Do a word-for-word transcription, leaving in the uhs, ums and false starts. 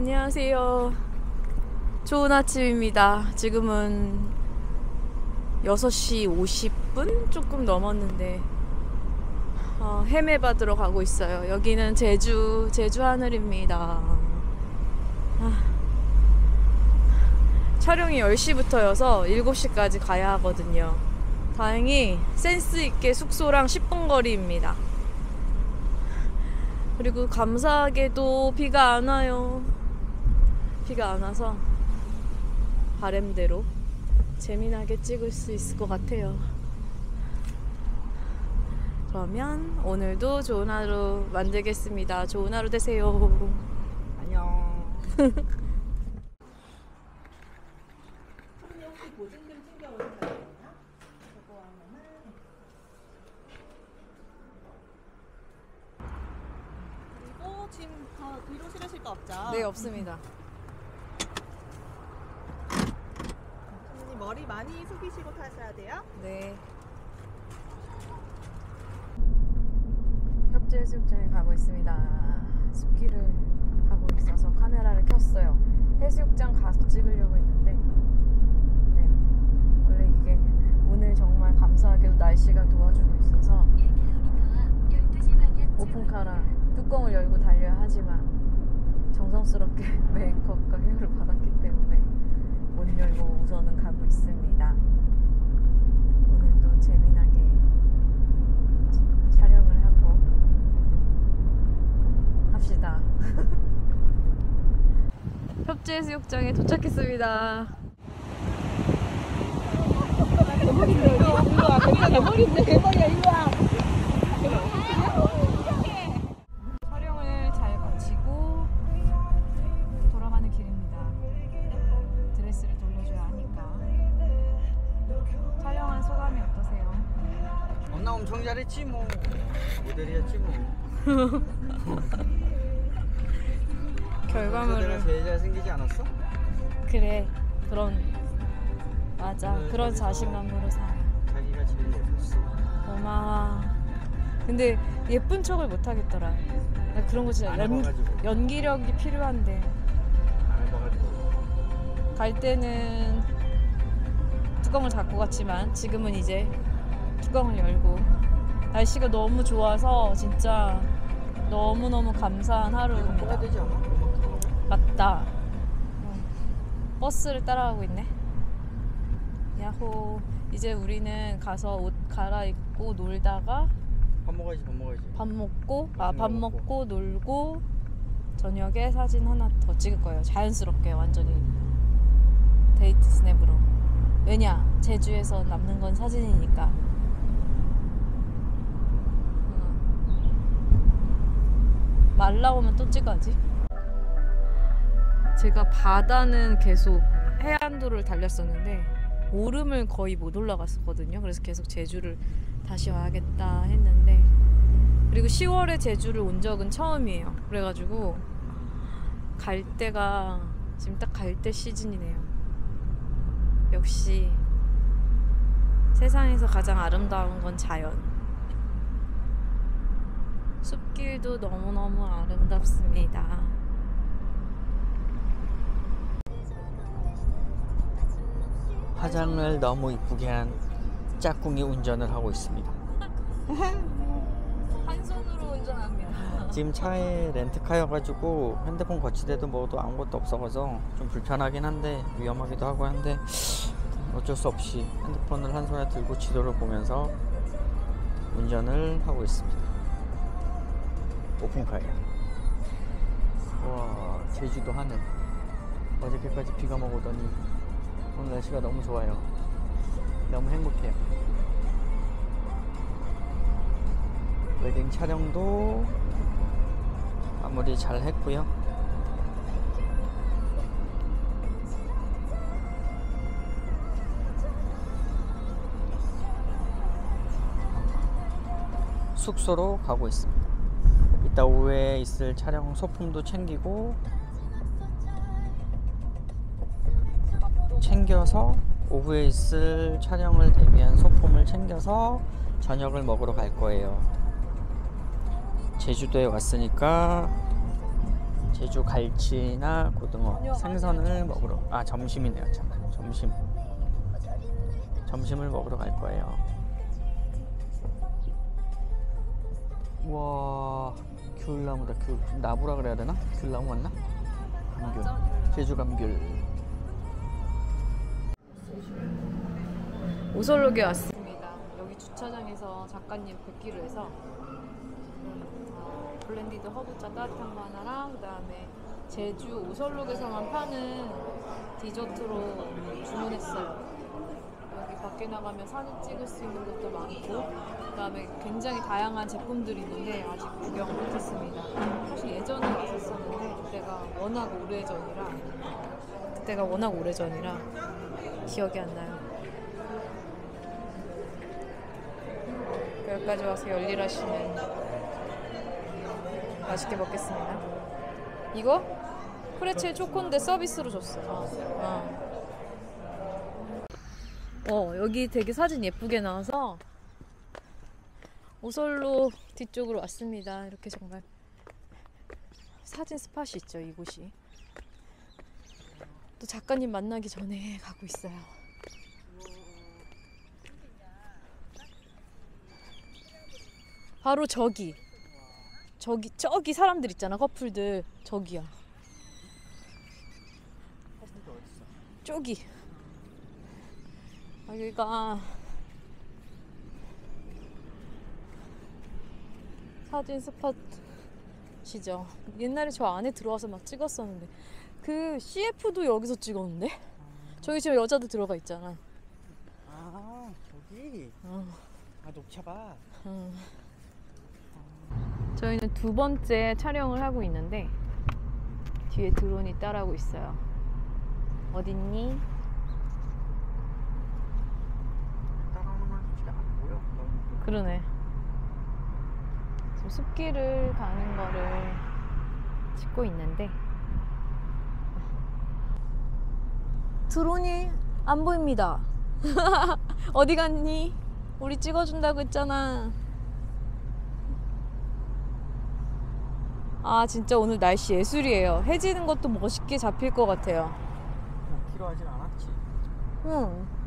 안녕하세요. 좋은 아침입니다. 지금은 여섯 시 오십 분 조금 넘었는데 어, 헤매 받으러 가고 있어요. 여기는 제주 제주 하늘입니다. 아, 촬영이 열 시부터여서 일곱 시까지 가야 하거든요. 다행히 센스 있게 숙소랑 십 분 거리입니다. 그리고 감사하게도 비가 안 와요. 비가 안 와서 바램대로 재미나게 찍을 수 있을 것 같아요. 그러면 오늘도 좋은 하루 만들겠습니다. 좋은 하루 되세요. 안녕. 그리고 짐 다 뒤로 실으실 거 없죠? 네, 없습니다. 선생님 머리 많이 숙이시고 타셔야 돼요. 네. 협재해수욕장에 가고 있습니다. 숲길을 가고 있어서 카메라를 켰어요. 해수욕장 가서 찍으려고 했는데 네, 원래 이게 오늘 정말 감사하게도 날씨가 도와주고 있어서 오픈카라 뚜껑을 열고 달려야 하지만 정성스럽게 메이크업과 헤어를 받았기 때문에 못 열고 우선은 가고 있습니다. 오늘도 재미나게 촬영을 하고 합시다. 협재해수욕장에 도착했습니다. 대머리인데 이리 와. 괜찮아. 대머리인데 대머리야 이리 와. 촬영을 잘 마치고 돌아가는 길입니다. 드레스를 돌려줘야 하니까. 촬영한 소감이 어떠세요? 엄마 엄청 잘했지 뭐. 모델이었지 뭐. 결과물을 내가 제일 잘생기지 않았어? 그래 그런 맞아 오늘 그런 거기서 자신감으로 사. 자기가 제일 예뻤어. 고마워. 근데 예쁜 척을 못 하겠더라. 나 그런 거 진짜 안 연, 해봐가지고. 연기력이 필요한데 안 해봐가지고. 갈 때는 뚜껑을 닫고 갔지만 지금은 이제 뚜껑을 열고 날씨가 너무 좋아서 진짜 너무너무 감사한 뽑아야 하루입니다. 되지 않아? 그만큼. 맞다. 어, 버스를 따라가고 있네. 야호. 이제 우리는 가서 옷 갈아입고 놀다가 밥 먹어야지 밥 먹어야지. 밥 먹고 아 맛있는 밥 거 먹고. 먹고 놀고 저녁에 사진 하나 더 찍을 거예요. 자연스럽게 완전히 데이트 스냅으로. 왜냐 제주에서 남는 건 사진이니까. 음. 말 나오면 또 찍어야지. 제가 바다는 계속 해안도를 달렸었는데 오름을 거의 못 올라갔었거든요. 그래서 계속 제주를 다시 와야겠다 했는데 그리고 시월에 제주를 온 적은 처음이에요. 그래가지고 갈 때가 지금 딱 갈 때 시즌이네요. 역시 세상에서 가장 아름다운 건 자연. 숲길도 너무너무 아름답습니다. 화장을 너무 이쁘게 한 짝꿍이 운전을 하고 있습니다. 한 손으로 운전합니다. 지금 차에 렌트카여가지고 핸드폰 거치대도 뭐도 아무것도 없어서 좀 불편하긴 한데 위험하기도 하고 한데 어쩔 수 없이 핸드폰을 한 손에 들고 지도를 보면서 운전을 하고 있습니다. 오픈카예요. 와, 제주도 하늘. 어저께까지 비가 막 오더니 오늘 날씨가 너무 좋아요. 너무 행복해요. 웨딩 촬영도 마무리 잘 했고요. 숙소로 가고 있습니다. 이따 오후에 있을 촬영 소품도 챙기고 챙겨서 오후에 있을 촬영을 대비한 소품을 챙겨서 저녁을 먹으러 갈 거예요. 제주도에 왔으니까 제주 갈치나 고등어, 생선을 먹으러 아 점심이네요. 참 점심 점심을 먹으러 갈 거예요. 와 귤나무다. 귤 나무라 그래야 되나? 귤나무 맞나? 감귤. 제주 감귤. 오설록에 왔습니다. 여기 주차장에서 작가님 뵙기로 해서 음, 어, 블렌디드 허브차 따뜻한 거 하나랑 그 다음에 제주 오설록에서만 파는 디저트로 주문했어요. 여기 밖에 나가면 사진 찍을 수 있는 것도 많고 그 다음에 굉장히 다양한 제품들이 있는데 아직 구경 못했습니다. 사실 예전에 왔었었는데 그때가 워낙 오래전이라 그때가 워낙 오래전이라 기억이 안 나요. 여기까지 와서 열일하시는 맛있게 먹겠습니다. 이거? 프레첼 초코인데 서비스로 줬어. 어. 어. 어, 여기 되게 사진 예쁘게 나와서 오설로 뒤쪽으로 왔습니다. 이렇게 정말 사진 스팟이 있죠, 이곳이. 또 작가님 만나기 전에 가고 있어요. 바로 저기 저기 저기 사람들 있잖아, 커플들. 저기야. 저기. 여기가 사진 스팟이죠. 옛날에 저 안에 들어와서 막 찍었었는데 그 씨에프도 여기서 찍었는데? 저기 지금 여자도 들어가 있잖아. 아 저기. 어. 아 녹차밭. 어. 저희는 두 번째 촬영을 하고 있는데 뒤에 드론이 따라오고 있어요. 어딨니? 따라오는 건 솔직히 안 보여. 너무 그러네. 지금 숲길을 가는 거를 찍고 있는데 드론이 안 보입니다. 어디 갔니? 우리 찍어준다고 했잖아. 아 진짜 오늘 날씨 예술이에요. 해 지는 것도 멋있게 잡힐 것 같아요. 필요하진 않았지. 응.